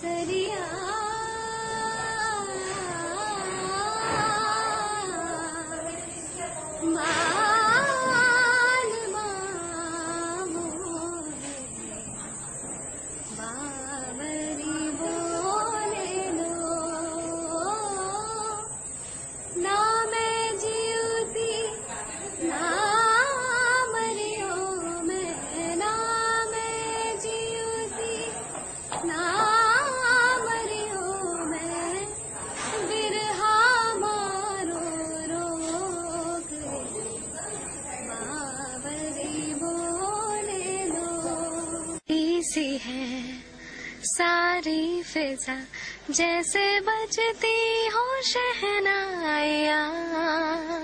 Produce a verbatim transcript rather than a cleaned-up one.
केसरिया मान मोरे बावरी बोले लो ना मैं जीती ना मरियो मैं ना मैं जीती ना मरियो मैं बिरहा मारो रोक बावरी बोले लो। इसी है सारी फिजा जैसे बजती हो शहनाइयाँ।